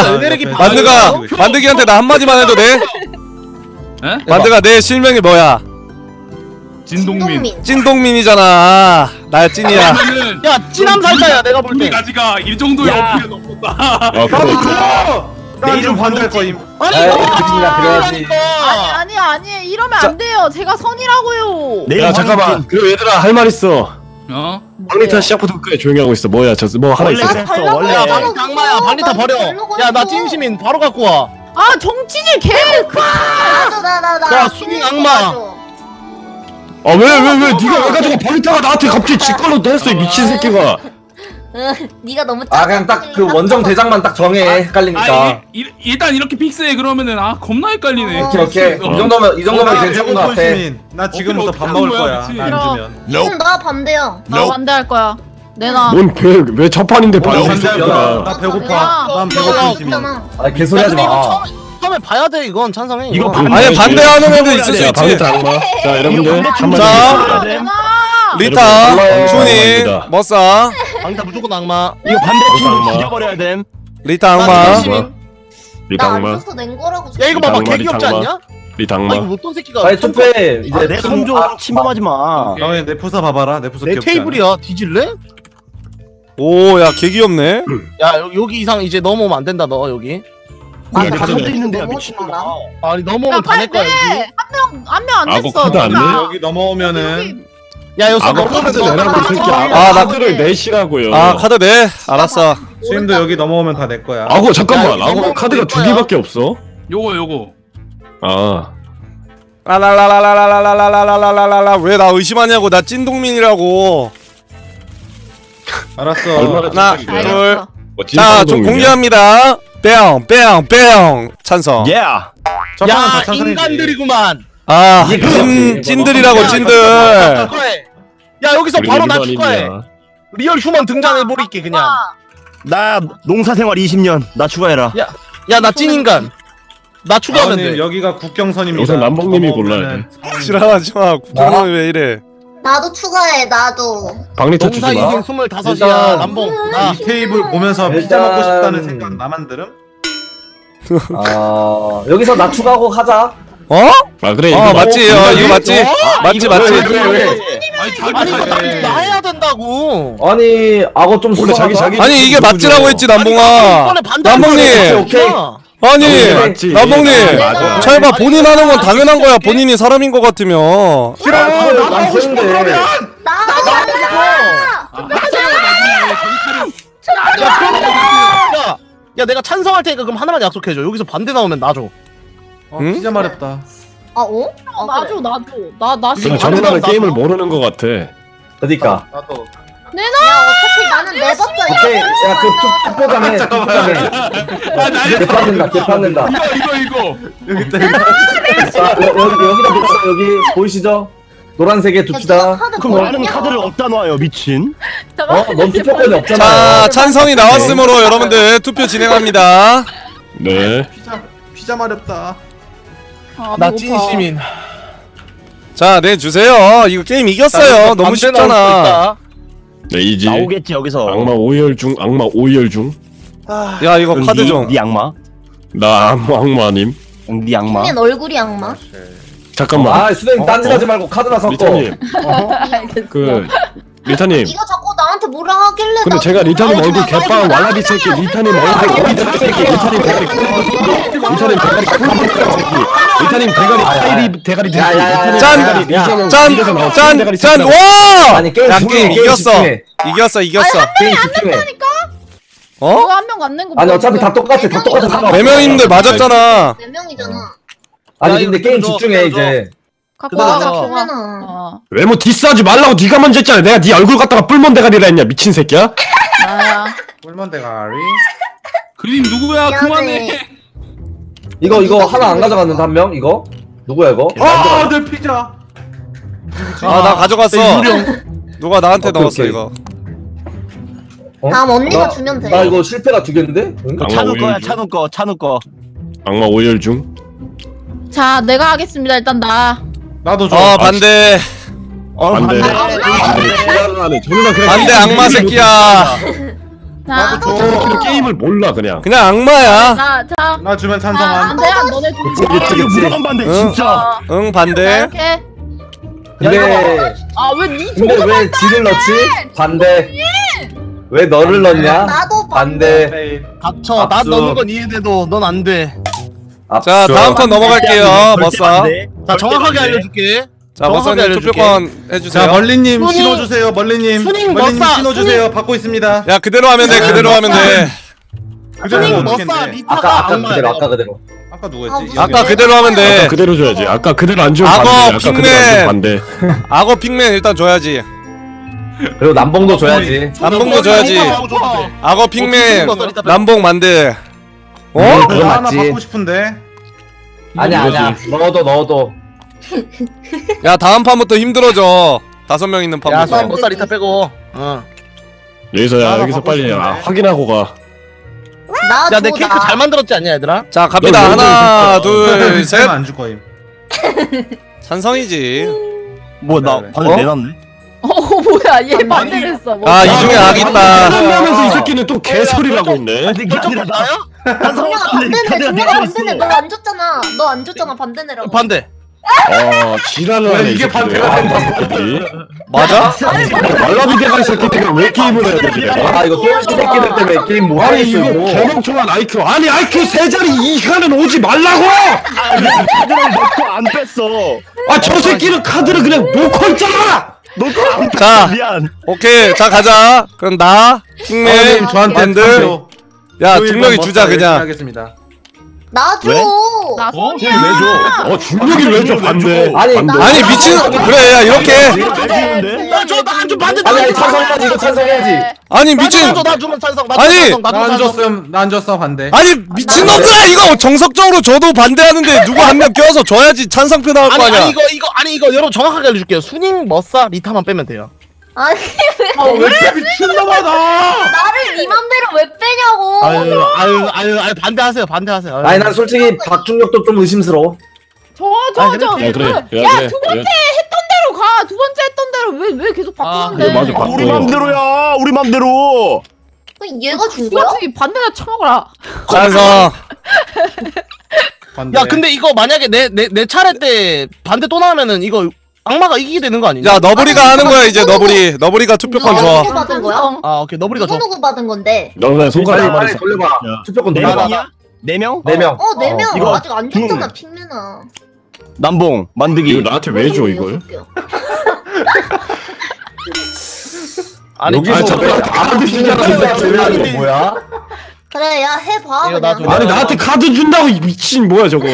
만드기한테 나 한마디만 해도 돼? 에? 만드가 내 실명이 뭐야? 진동민. 찐동민이잖아. 나야 찐이야. 그러면은 야 찐함 살자야 내가 볼 때. 가지가 이 정도의 어필은 없었다. 아 그래. 내 이름 반대할 거임. 아니 그래야지. 아니 이러면 안 돼요. 제가 선이라고요. 야 잠깐만. 그리고 얘들아 할 말 있어. 어? 방리타 시작부터 끝까지 조용히 하고 있어. 뭐야 뭐 하나 있어. 원래 야 방리타 악마야. 방리타 버려. 야 나 찐시민 바로 갖고 와. 아 정치질 개. 야 수민 악마. 아 왜 네가 왜 가지고 방리타가 나한테 갑자기 직걸로 했어 이 미친 새끼가. 네가 너무 그냥 딱 그 원정 대장만 딱 정해. 헷갈리니까. 일단 이렇게 픽스해. 그러면은 겁나 헷갈리네. 오케이. 이 정도면 괜찮은 것 같아. 나 지금부터 어떻게 밥 먹을 하는 거야, 거야. 미친. 안 주면. 나 반대야. 나 반대할 거야. 내놔. 뭔왜 첫판인데 뭐야, 방리타. 나 배고파. 난 배고픈 시민. 아 개소리 하지 마. 처음에 봐야 돼 이건 찬성해. 이거 아니 반대하는 애들 있을 수 야 있지. 방리타 악마. 자 여러분들 한마디. 자 내놔. 리타, 여러분, 준이, 악마입니다. 머싸, 방리타 무조건 악마. 이거 반대팀 악마. 죽여버려야 됨. 리타 나 악마. 찐시민. 리타 나안 악마. 줘서 낸 거라고. 야 이거 봐봐 당마, 개 귀엽지 당마. 않냐? 리타 아 이거 악마. 어떤 새끼가. 빨리 투표해. 이제 내 성조 침범하지 마. 형이 내 푸사 봐봐라. 내 푸사 내 귀엽지 않아? 테이블이야. 뒤질래? 오야 개 귀엽네. 야 여기 이상 이제 넘어오면 안 된다 너 여기. 이게 카드 있는데야 미친놈아. 아니 넘어오면 다 내 거야 여기. 한명 안 악어 냈어. 카드 안 내? 여기 넘어오면은 야 여기서 악어 넘어오면 카드 너 내라고 이 새끼야. 아, 나 카드를 내시라고요. 아 카드 내. 알았어. 수임도 여기 넘어오면 다 내 거야. 악어 잠깐만. 야, 악어 이거 카드가 두 거야. 개밖에 없어. 요거. 아. 라라라라라라라라라라라라라 왜 나 의심하냐고. 나 찐동민이라고. 알았어. 얼마나 하나 착각이야. 둘. 뭐 자, 좀 찐동민이야. 공개합니다. 뺑 찬성. 예. 야 인간들이구만. 아, 이게 찐들이라고 찐들. 축하해. 야 여기서 우리 바로 나 일반인이야. 축하해. 리얼 휴먼 등장해버릴게 그냥. 나 농사생활 20년. 나 추가해라. 야 나 찐인간. 나 추가하면 돼. 아버님 여기가 국경선입니다. 우선 남봉님이 넘어오면은 지랄하지 마. 국정원이 왜 이래? 나도 추가해. 나도. 방리타 주지 농사 마. 인생 25이야 일단- 남봉. 이 테이블 보면서 일단- 피자 먹고 싶다는 생각 나만 들음? 여기서 나 추가하고 하자. 어? 아 그래. 어 이거 맞지. 이거 맞지. 맞지 맞지. 왜? 아니 이거 나 해야 된다고. 아니 악어 좀 원래 수상하다. 자기 아니 이게 맞지라고 했지 남봉아. 이번에 반대하는 남봉님. 오케이. 아니 맞지. 남봉님. 맞아. 철봐 본인 하는 건 당연한 거야. 본인이 사람인 것 같으면. 싫어. 난 싫은데. 야 내가 찬성할 테니까 그럼 하나만 약속해줘. 여기서 반대 나오면 놔줘. 응? 피자 마렵다. 아 어? 나줘. 나 지금 저놈은 게임을 모르는 것 같아. 그러니까. 나도. 야 어차피 나는 내봤자. 오케이. 야그 투표장에 투표장에. 개판된다. 이거. 여기 있다. 자 여기다 놓았어. 여기 보이시죠? 노란색에 둡시다. 그럼 나는 카드를 어디다 놔요 미친. 넌 투표권이 없잖아. 자 찬성이 나왔으므로 여러분들 투표 진행합니다. 네. 피자 마렵다. 나 찐시민. 자 내주세요. 이거 게임 이겼어요. 너무 쉽잖아. 네 이제 나오겠지 여기서. 악마 오열 중. 악마 오열 중. 야 이거 카드 네, 좀. 네 악마. 나 악마님. 네 악마. 내 얼굴이 악마. 잠깐만. 아 수댕 딴짓하지 말고 카드나 섞어. 리타님. 그 리타님. 이거 자꾸 나한테 뭐라 하길래. 근데 나 제가 리타님 나오지 얼굴 마, 개빵 나오지 마. 왈라비 새끼. 리타님 얼굴 리타님 대가리. 리타님 대가리. 짠! 와! 아니 게임 야 집중해, 게임 이겼어. 집중해. 이겼어. 게임 집중해. 어? 이거 한 명 안 낸 거. 아니 어차피 다 똑같아. 상관없어. 4명인데 맞았잖아. 4명이잖아. 아니 야, 근데 이거 게임 줘, 집중해 줘. 이제. 갖고 맞아 와서 그러면은. 외모 디스하지 말라고 네가 먼저 했잖아. 내가 네 얼굴 갖다가 뿔몬 대가리라 했냐 미친 새끼야. 나야. 꿀먼 대가리. 그림 누구야? 미안해. 그만해. 이거 하나 안 가져갔는데 한 명? 이거? 누구야 이거? 내 피자. 아 나 가져갔어. 누가 나한테 오케이, 넣었어 오케이. 이거. 다음 언니가 주면 돼. 나 이거 실패가 2개인데? 응? 찬우 거야 찬우 거. 악마 오열 중. 자, 내가 하겠습니다. 일단 나. 나도 줘. 반대. 반대. 반대 악마 새끼야. 자, 게임을 몰라 그냥. 그냥 악마야. 자. 나 주면 자, 찬성함. 안 돼. 너네 둘. 무조건 반대 진짜. 응 자, 반대. 이렇게. 근데 아, 왜 근데 왜 지를 넣지? 반대. 왜 너를 넣냐? 나도 반대. 닥쳐. 나 압수. 넣는 건 이해돼도 넌 안 돼. 자 다음 턴 넘어갈게요. 머싸. 자, 정확하게 알려줄게. 자 머싸님 투표권 해주세요. 자 멀리님 순이- 신어주세요. 멀리님. 순이 멀리님 머싸, 신어주세요. 받고 있습니다. 야 그대로 하면 돼. 그대로 하면 돼. 스닝 어떻게 머싸 했는데? 리타가 아까 악마야. 그대로 아까 그대로. 아까 누구였지? 아까 그대로 하면 아까 돼. 그대로 줘야지. 아까 그대로 안 주면 악어, 반대. 아까 그대로 안 핑맨. 주면 반대. 악어 핑맨 일단 줘야지. 그리고 남봉도 줘야지. 남봉도 줘야지. 악어 핑맨 남봉 만대. 어? 그거 나 하나 맞지. 받고 싶은데. 아니야. 넣어도. 야 다음 판부터 힘들어져. 5명 있는 야, 판부터. 순 머싸 리타 빼고. 어. 여기서 여기서 빨리 확인하고 가. 나 야, 내 케이크 잘 만들었지 않냐, 얘들아? 자 갑니다. 하나 둘 셋. 안줄 거임. 찬성이지. 뭐 나 반대 내놨네. 뭐야? 얘 반대를 했어. 뭐. 아 이 중에 악 있다. 하면서 이 새끼는 또 개소리라고 있네. 이게 아니라 나야? 중요가 반대네. 중요가 반대네. 너 안 줬잖아. 너 안 줬잖아. 반대네라고. 반대. 지랄을 하네. 이게 반대가 된다. 맞아? 말라비 대가리 새끼들이 왜 게임을 해야 되지? 내가? 아 이거 게임 새끼들 때문에 게임 못 아니 하겠어 이거 이거. 개멍청한 IQ. 아니 IQ 3자리 이하는 오지 말라고. 카드를 넣고 안 뺐어. 아 저 새끼는 카드를 그냥 놓고 있잖아. 넣고 안 뺐어. 자 미안. 오케이 자 가자. 그럼 나 핑맨 저한테 반들. 투표. 야 조일반 중력이 머싸 주자 열심히 그냥. 하겠습니다. 나 줘. 나 손이야. 중력이 왜 줘? 반대. 아니 아니 미친 그래 야 이렇게 나좀 반대. 아니 찬성해야지 이거 찬성해야지. 아니 미친 나 주면 찬성. 나 아니! 찬성. 나 나 안 찬성. 줬음. 나 안 줬어 반대. 아니 미친놈들아 이거 정석적으로 저도 반대하는데 누구 한 명 껴서 줘야지 찬성표 나올 거 아니야. 아니 이거 여러분 정확하게 알려줄게요. 순잉 머싸 리타만 빼면 돼요. 아니 왜 이렇게 미친놈아 나. 나를 네 맘대로 왜 빼냐고. 아유 반대하세요. 아니 난 솔직히 박중력도 좀 의심스러워. 저. 야 그래. 야, 두 번째 했던 대로 가. 두 번째 했던 대로 왜 계속 바꾸는데? 그래, 맞아, 바꿔. 우리 맘대로야. 우리 맘대로. 얘가 준 거야? 같은 게 반대나 쳐먹어라. 찬성. 반대. 야 근데 이거 만약에 내 차례 때 반대 또 나오면은 이거 악마가 이기게 되는 거 아니냐? 야 너브리가 하는 거야 이제 너브리. 너브리가 투표권 줘. 누구 받은 거야? 아 오케이 너브리가 줘. 누구 받은 건데? 너 그냥 손가락 빨리 돌려봐. 투표권 네 돌려봐. 명이야? 4명? 4명. 4명. 이거 아직 안 줬잖아 핑맨아. 남봉 만드기. 이거 나한테 왜 줘 이걸? 아니 여기서 저거- 다 드시잖아. 이거 뭐야? 그래 야 해봐 이거 나 그냥. 줘. 아니 나한테 카드 준다고 이 미친 뭐야 저거.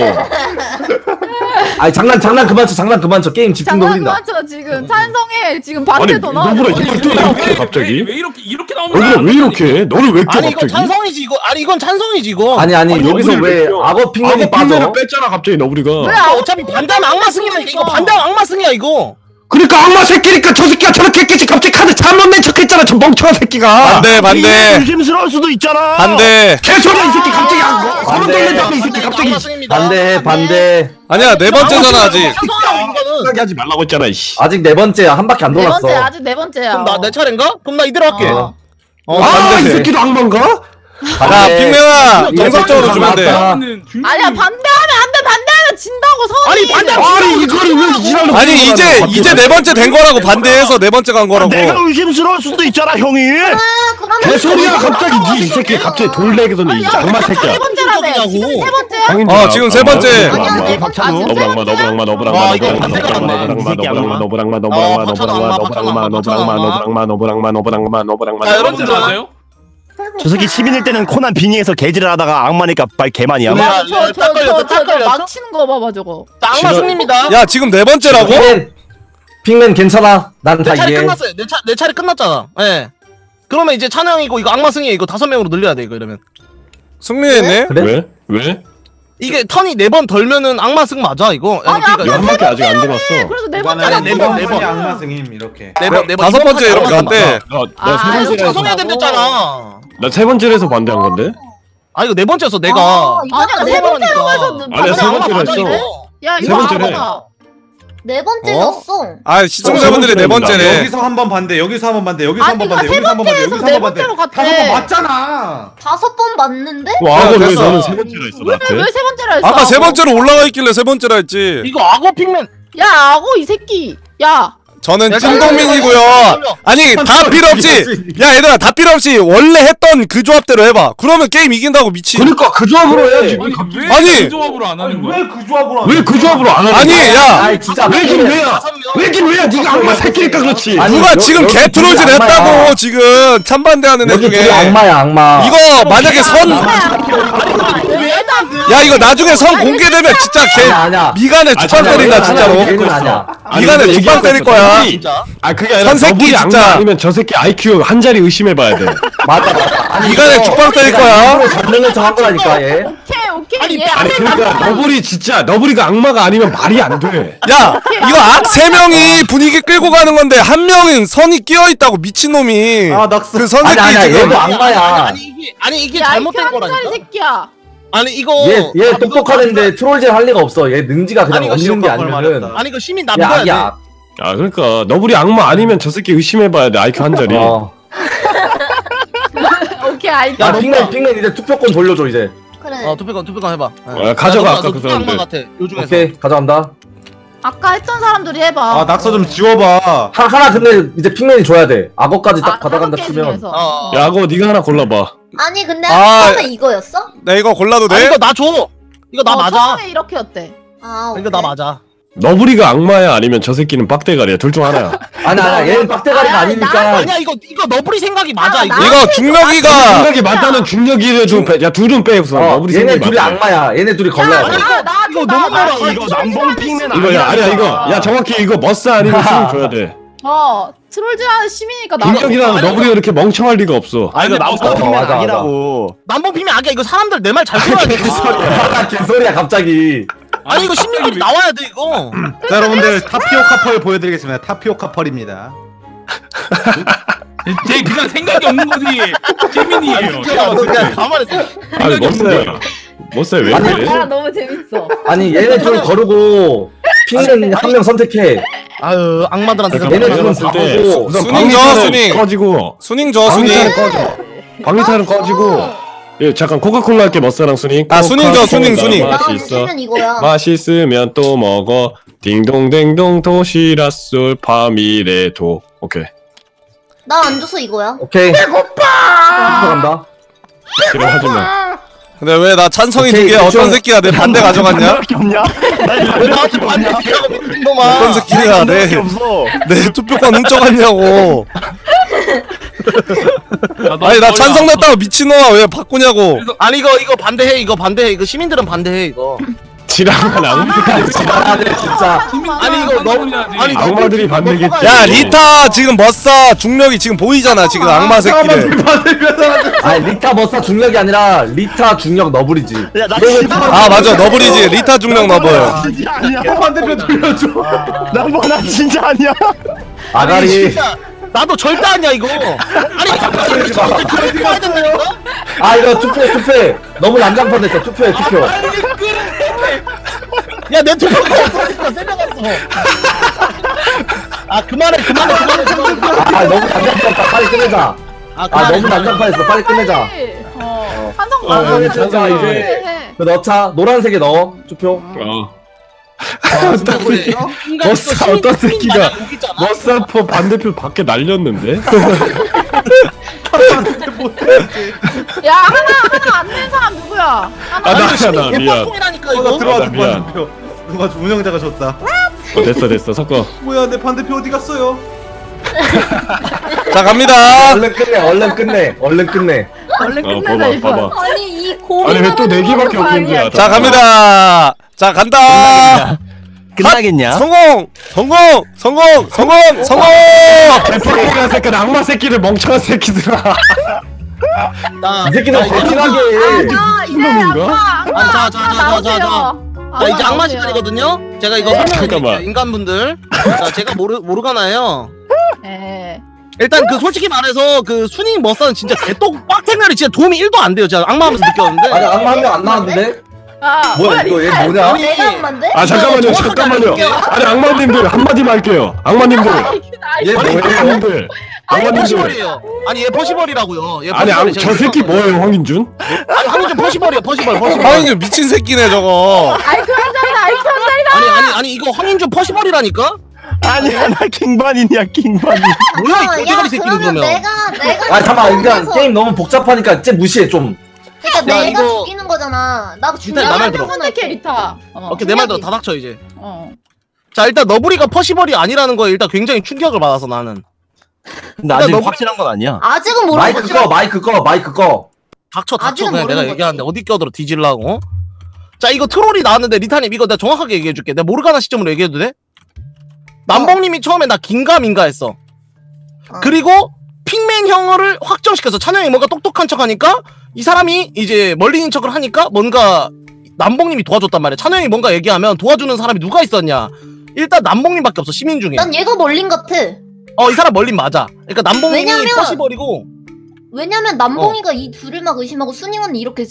아니 장난 그만 쳐. 게임 집중도 장난 흐린다. 그만 쳐 지금. 찬성해. 지금 아니 반대도 나. 너보라 이걸 또 이렇게 갑자기? 왜 이렇게 나오는 거야? 얼굴 왜 이렇게 해? 너는 왜 껴 아니 이거 갑자기? 찬성이지 이거. 아니 이건 찬성이지 이거. 아니 여기서 왜 악어 핑맨이 빠져? 뺐잖아 갑자기 너구리가. 야, 어차피 반대하면 악마 승이야. 이거 반대하면 악마 승이야 이거. 그러니까 악마 새끼니까 저 새끼가 저렇게 했겠지. 갑자기 카드 잘못 낸 척했잖아 저 멍청한 새끼가. 반대. 의심스러울 수도 있잖아. 반대. 개소리야 이 새끼 갑자기 소름 반대. 돋는다고 이 새끼 갑자기. 악마 승입니다. 반대. 아니야 네 번째잖아 아직. 이거는. 하지 말라고 했잖아 이씨. 아직 4번째야. 한 바퀴 안 네 돌았어. 번째 아직 네 번째야. 그럼 나 내 차례인가? 그럼 나 이대로 할게. 아 이 새끼도 악마인가? 야 핑맨아 정석적으로 주면 돼. 나오는 중력이- 아니야 반대하면 안 돼. 반대하면 진다고 성. 아니 반대. 아니 이거를 왜 지랄로? 아니 이제 네 번째 된 거라고 반대해서 네 번째 간 거라고. 내가 의심스러울 수도 있잖아 형이. 그러면 개소리야 갑자기 이 새끼 갑자기 돌래기더니 이 악마 새끼야. 세 번째라며. 지금 세 번째야? 어 지금 세 번째. 아니야, 박찬우. 아직 세 번째. 와, 이거 반대가 야, 여러분들 맞아요? 저 새끼 시민일 때는 코난 빙의에서 개질을 하다가 악마니까 발 개만이야. 야, 딱 걸렸어, 딱 걸렸어. 막 치는 거 봐봐 저거. 악마 승리입니다. 야 지금 네 번째라고? 핑맨. 핑맨 괜찮아. 난 다 내 차례 이해. 끝났어요. 내 차례 끝났잖아. 예. 그러면 이제 찬우 형이고 이거 악마승이 이거 5명으로 늘려야 돼 이거 이러면. 승리했네. 그래? 왜? 이게 턴이 4번 덜면은 악마승 맞아 이거. 아니, 그러니까 한 바퀴 아직 안 돌았어. 그래서 네 아니, 번째로 네 번, 네 번. 악마승임 이렇게. 4번. 다섯 번째 이렇게 갔대. 나세 이거 번째로 자성해야 된댔잖아. 나세 번째로 해서 반대한 건데? 아 이거 4번째였어 내가. 아니야, 세 번째로 해서 아니야, 세 번째로 맞아, 했어. 이거. 야, 세 이거 번째래. 아무거나. 네 번째였어. 아 시청자분들이 네 번째래. 여기서 한 번 반대, 여기서 한 번 반대, 여기서 한 번 아니, 반대, 그러니까 여기서 한 번 반대, 여기서 한 네 번 반대. 번째로 갔대. 5번 맞잖아. 5번 맞는데? 와, 악어 왜 됐어. 너는 세 번째로 했어 나한테? 왜 세 번째로 했어? 아까 세 번째로 올라가 있길래 세 번째라 했지. 이거 악어 핑맨. 야, 악어 이 새끼. 야, 저는 야, 찐동민이고요. 아니 다 필요 없이. 야 얘들아 다 필요 없이 원래 했던 그 조합대로 해봐. 그러면 게임 이긴다고 미친. 그러니까 그 조합으로 해야지. 아니! 그 조합으로 안 하는 거야? 왜 그 조합으로 안 왜 그 조합으로 안 하는 아니 거야? 야 아이 진짜. 왜긴 왜야? 왜긴 왜야? 네가 악마 새끼니까 그렇지. 아니, 누가 지금 여기 개트롤질 둘이 악마야. 했다고 지금 찬반대하는 애 여기 중에. 둘이 악마야 악마. 이거 만약에 선. 야 이거 나중에 선 공개되면 진짜 개 아니야. 미간에 죽방 때린다 진짜로. 얘는 아니야. 미간에 죽방 때릴 거야. 진짜. 아 그게 아니라 선새끼 너블이 진짜. 악마 아니면 저 새끼 IQ 한 자리 의심해봐야 돼. 맞아. 아니, 미간에 이거 죽방 때릴 내가 거야. 일부러 잡는 정한 거라니까 얘. 오케이. 얘 아니 그러니까 너블이 진짜 너블이가 악마가 아니면 말이 안 돼. 야 이거 악 세 명이 분위기 끌고 가는 건데 한 명은 선이 끼어 있다고 미친놈이. 아, 낙서. 그 선새끼 아니, 아니야, 지금. 얘도 악마야. 아니 이게 야, 잘못된 이 거라니까. 새끼야. 아니 이거. 얘 똑똑한 애인데 트롤질 할 리가 없어. 얘 능지가 그냥 아니, 이거 없는 게 시험 아니면은. 아니 이거 시민 야 남겨야 돼. 악이야. 아 그러니까 너블이 악마 아니면 저 새끼 의심해봐야 돼. IQ 한 자리. 오케이, 알겠어. 야 핑맨 이제 투표권 돌려줘 이제. 그래. 투표권 해봐. 가져가, 야, 아까 너 그 투표 악마 사람들. 같아. 요즘에서. 오케이 가져간다. 아까 했던 사람들이 해봐. 아, 낙서 좀 지워봐. 하나 근데 이제 핑맨이 줘야 돼. 악어까지 딱 아, 받아간다 5개 치면. 중에서. 야 그거 네가 하나 골라봐. 아니 근데 아. 처음에 이거였어? 나 이거 골라도 아니 돼? 이거 나 줘. 이거 나 맞아. 처음에 이렇게였대. 아 이거 나 맞아. 너블이가 악마야 아니면 저 새끼는 빡대가리야. 둘 중 하나야. 아니야 얘는 빡대가리가 아니, 아니니까. 아니야 이거 너블이 생각이 맞아 아, 이거. 나- 이거 중력이가 생각이 맞다는 중력이래도 야 둘은 빼 우선. 너블이 얘네 생각이 둘이 맞다. 악마야. 얘네 둘이 걸러야 돼. 이거 너무 멀어. 이거 남봉 핑맨 이거 야 아니야 이거 야 정확히 이거 머스 아니면 수능 줘야 돼. 트롤즈하는 시민이니까 나. 중력이랑 너블이가 이렇게 멍청할 리가 없어. 아 이거 남봉 핑맨 맞아. 아니라고. 남봉 피면 악이야. 이거 사람들 내 말 잘 들어야 돼. 개소리야 갑자기. 아니 이거 시민들이 나와야 돼 이거. 자, 여러분들 타피오카 펄 보여드리겠습니다. 타피오카 펄입니다. 쟤 그냥 생각이 없는 거지. 시민이에요. 그냥 가만히 있어. 아니 머스야. 머스야 왜 그래? 너무 재밌어. 아니 얘네 둘 거르고 핑맨 한 명 선택해. 아유 악마들한테 얘네 둘은 바보고. 우선 순행 줘, 순행. 방위탄은 꺼지고 순잉 줘 순잉. 방위탄은 꺼져. 방위탄은 꺼지고. 예 잠깐 코카콜라 할게 머스랑 순잉. 아, 순잉 줘, 순잉, 순잉. 아, 나 맛있어. 무슨 이거야. 맛있으면 또 먹어. 딩동댕동 도시락술 파미레도. 오케이. 나 안 줘서 이거야. 오케이. 간다. 싫어하지 마. 근데 왜 나 찬성이 오케이, 두 개 어떤 그쵸. 새끼가 내 반대 가져갔냐? 없냐? 왜 나한테 반대하고 믿는 놈아. 어떤 새끼가 내 투표권 훔쳐갔냐고. 아니 나 찬성 냈다고 미친놈아 왜 바꾸냐고. 아니 이거 반대해 이거 반대해 이거 시민들은 반대해 이거. 지랄만 악마들이 지랄하네 진짜. 아니 이거 너무 아니 악마들이 반대겠지. 야 리타 지금 머싸 중력이 지금 보이잖아 지금 악마 새끼들. 아 리타 머싸 중력이 아니라 리타 중력 너블이지. 야나 아 맞아 너블이지 리타 중력 너블. 진짜 아니야. 반대편 돌려줘. 남봉 나 진짜 아니야. 아니 아가리. 진짜 나도 절대 아니야 이거. 아니 잠깐만 이거 해야 된다 이거. 아 이거 투표해. 너무 난장판 됐어. 투표. 야내 투표가 어떻게 세려갔어. 아 그만해. 아 너무 난장판했다. 빨리 끝내자. 아 너무 난장판했어. 빨리 끝내자. 한성 아, 많아. 진짜 이제 그 넣자. 노란색에 넣어. 투표. 머싸 어떤 새끼가 머싸포 반대표 밖에 날렸는데? 야 하나 안 낸 사람 누구야? 아 나야 미안. 개빵통이라니까 나 이거. 들어왔어 미안. 반대표. 누가 운영자가 줬다. 됐어 섞어. 뭐야 내 반대표 어디 갔어요? 자 갑니다. 얼른 끝내. 얼른 끝내자 봐봐 이거. 봐봐. 아니 이 고리. 아니 왜 또 4개밖에 없는데? 자 갑니다. 자 간다. 끝나겠냐? 성공! 개빡이가 새끼들 악마 새끼들 멍청한 새끼들아. 이 새끼들 대충하게 자, 이제 악마 시간이거든요. 제가 이거 설명드릴게요. 잠깐만. 인간분들. 자, 제가 모르가나요. 에. 일단 그 솔직히 말해서 그 순위 머싸는 진짜 개똑 빡탱날이 진짜 도움이 1도 안 돼요. 제가 악마하면서 느꼈는데. 아니 악마 한 명 안 나왔는데? 아, 뭐야 이거 얘 뭐냐? 내가 악마인데? 잠깐만요. 아니 악마님들 한마디만 할게요. 악마님들. 얘 뭐야? 악마님들. 악마님들. 퍼시벌이에요. 아니 얘 퍼시벌이라고요. 얘 아니 퍼시벌이 저 새끼 뭐예요 황인준? 아니 황인준 퍼시벌이에요. 퍼시벌. 황인준 미친 새끼네 저거. 아이큐 한 달이다. 아니 이거 황인준 퍼시벌이라니까? 아니야 나 킹반인이야 킹반인. 뭐야 이 꼬대가리 새끼는 그러면 그러면. 내가 아 잠깐 일단 게임 너무 복잡하니까 쟤 무시해 좀. 그러니까 야, 내가 이거- 죽이는 거잖아. 나 일단 나말 들어. 선택해 리타. 오케이 내 말 들어 다 닥쳐 이제. 어. 자 일단 너브리가 퍼시벌이 아니라는 거에 일단 굉장히 충격을 받아서 나는. 근데 아직 너무- 확실한 건 아니야. 아직은 모르는 마이크 거지. 꺼 마이크 꺼. 닥쳐 아직은 그냥 내가 모르는 얘기하는데 어디 껴들어 뒤질라고. 자 이거 트롤이 나왔는데 리타님 이거 내가 정확하게 얘기해줄게. 내가 모르가나 시점으로 얘기해도 돼? 남봉님이 처음에 나 긴가민가 했어. 그리고 핑맨 형을 확정시켜서 찬영이 뭔가 똑똑한 척하니까 이 사람이 이제 멀리인 척을 하니까 뭔가 남봉님이 도와줬단 말이야. 찬영이 뭔가 얘기하면 도와주는 사람이 누가 있었냐? 일단 남봉님밖에 없어 시민 중에. 난 얘가 멀린 같아. 이 사람 멀린 맞아. 그러니까 남봉님이 왜냐면- 퍼시벌이고. 왜냐면 남봉이가 이 둘을 막 의심하고 순이 언니 이렇게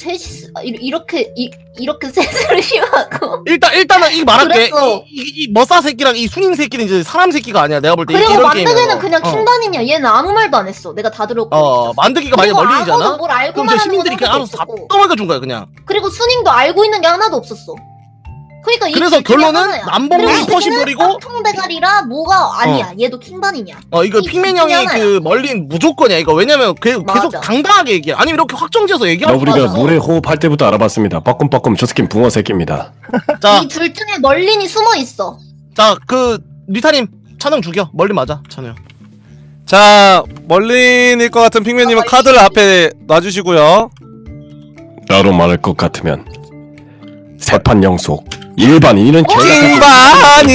이렇게 셋을 의심하고. 일단은 이 말할게. 그랬어. 이 머싸 새끼랑 이 순인 새끼는 이제 사람 새끼가 아니야. 내가 볼 때. 그리고 이런 만드기는 게임에서. 그냥 킹반이냐. 얘는 아무 말도 안 했어. 내가 다 들었고. 만드기가 만약에 그리고 멀린이잖아. 악어도 뭘 알고 그럼 이제 말하는 시민들이 건 그냥 하나도 알아서 다 없었고. 떠먹여 준 거야 그냥. 그리고 순임도 알고 있는 게 하나도 없었어. 그러니까 이 그래서 둘 중에 결론은 하나야. 남봉이 그리고 퍼시벌이고 통대가리라 뭐가 아니야. 얘도 킹반이냐. 이거 이 핑맨 둘 형이 중에 하나야. 그 멀린 무조건이야 이거. 왜냐면 계속 맞아. 당당하게 얘기해. 아니면 이렇게 확정지어서 얘기하고. 너브리가 맞아. 물에 호흡할 때부터 알아봤습니다. 빠끔빠끔 저 새끼 붕어 새끼입니다. 자, 이 둘 중에 멀린이 숨어 있어. 자, 그 리타님 찬영 죽여. 멀린 맞아 찬영. 자 멀린일 것 같은 핑맨님은 카드를 앞에 놔주시고요. 나로 말할 것 같으면 세판 영속 일반인은 킹반이.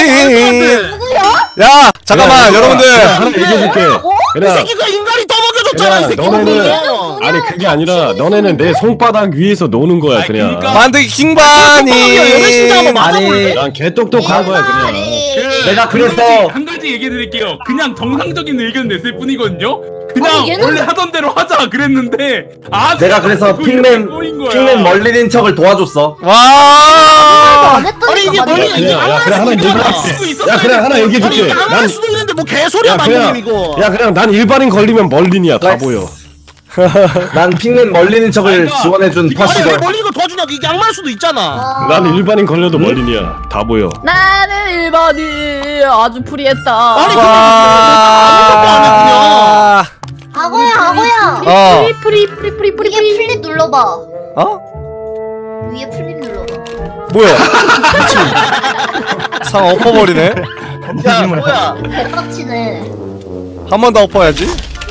야 잠깐만 여러분들. 하나 얘기해줄게. 이 그냥 새끼가 인간이 떠먹여줬잖아 이 새끼. 너네는 아니 그게 아니라 너네는 내 손바닥 위에서 노는 거야 그냥. 만드기 킹반이. 아니 난 개똑똑한 거야 그냥. 내가 그래서 한 가지 얘기해드릴게요. 그냥 정상적인 의견 냈을 뿐이거든요. 그냥 아니, 얘는- 원래 하던 대로 하자 그랬는데 내가 그래서 핑맨 멀린인 척을 도와줬어. 와. 안 했더니 아니 이게 가만히 멀리 있어. 이게 야, 그래, 하나 얘기해줄게. 야 그냥 하나 아니 얘기해줄게. 나갈 수도 있는데 뭐 개소리야 야, 남봉님 그냥- 이거. 야 그냥 난 일반인 걸리면 멀린이야 다 플렉스. 보여. 난 핑맨 멀린인 척을 그러니까 지원해준 아니 왜 퍼시벌. 멀린 걸 도와주냐? 이게 양말 수도 있잖아. 난 일반인 걸려도 멀린이야 다 보여. 나는 일반이 아주 프리했다. 아니 근데 아무것도 안 했구나. 악어야. 프리. 이게 플립 눌러봐. 어? 위에 플립 눌러봐. 뭐야? 미친. 상 엎어버리네. 야 뭐야? 개빡치네. 한 번 더 엎어야지.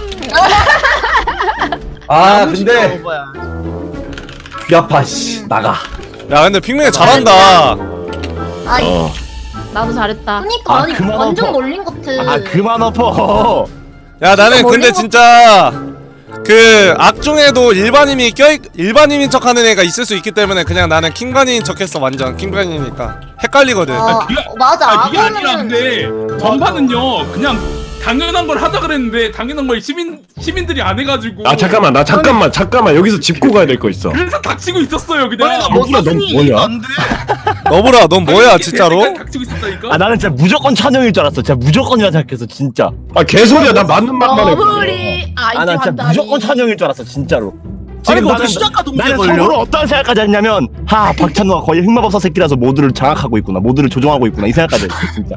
아 근데 귀 아파 씨 나가. 야 근데 핑맨이 잘한다. 아이 나도 잘했다. 그니까 아니 그만 완전 엎어. 멀린 같아. 아 그만 엎어. 야 나는 근데 멀리 진짜 그 악중에도 일반인인 척하는 애가 있을 수 있기 때문에 그냥 나는 킹반인 척했어. 완전 킹반이니까 헷갈리거든. 맞아. 그게 아니라 악어는 근데 전파는요 그냥 당연한 걸 하자 그랬는데 당연한 걸 시민들이 안 해가지고. 아 잠깐만 나 잠깐만 여기서 짚고 가야 될 거 있어. 그래서 닥치고 있었어요 그냥. 너브라 넌 뭐냐? 너브라 넌 뭐야 진짜로? 닥치고 있었다니까. 아 나는 진짜 무조건 찬영일 줄 알았어. 진짜 무조건이라 생각했어 진짜. 아 개소리야 나 맞는 말만 해. 너브리 아 나 진짜 아이큐 무조건 찬영일 줄 알았어 진짜로. 아니 지금 그 어떻게 시작과 동시에 나는 걸려? 속으로 어떤 생각까지 했냐면 박찬호가 거의 흑마법사 새끼라서 모두를 장악하고 있구나, 모두를 조종하고 있구나 이 생각까지 했어 진짜.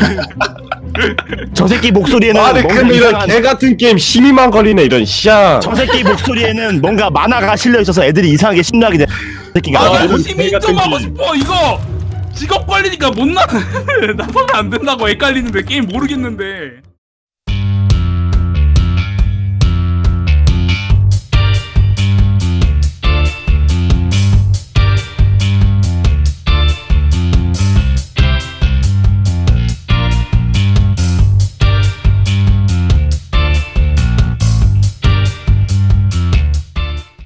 저 새끼 목소리에는 아니 뭔가 근데 이런 이상한, 개같은 게임 심의만 걸리네 이런 씨야. 저 새끼 목소리에는 뭔가 만화가 실려 있어서 애들이 이상하게 신나게 돼. 새끼가 아 이런 시민 개 좀 같은 하고 게. 싶어 이거. 직업 걸리니까 못 나서면 안 된다고 헷갈리는데 게임 모르겠는데.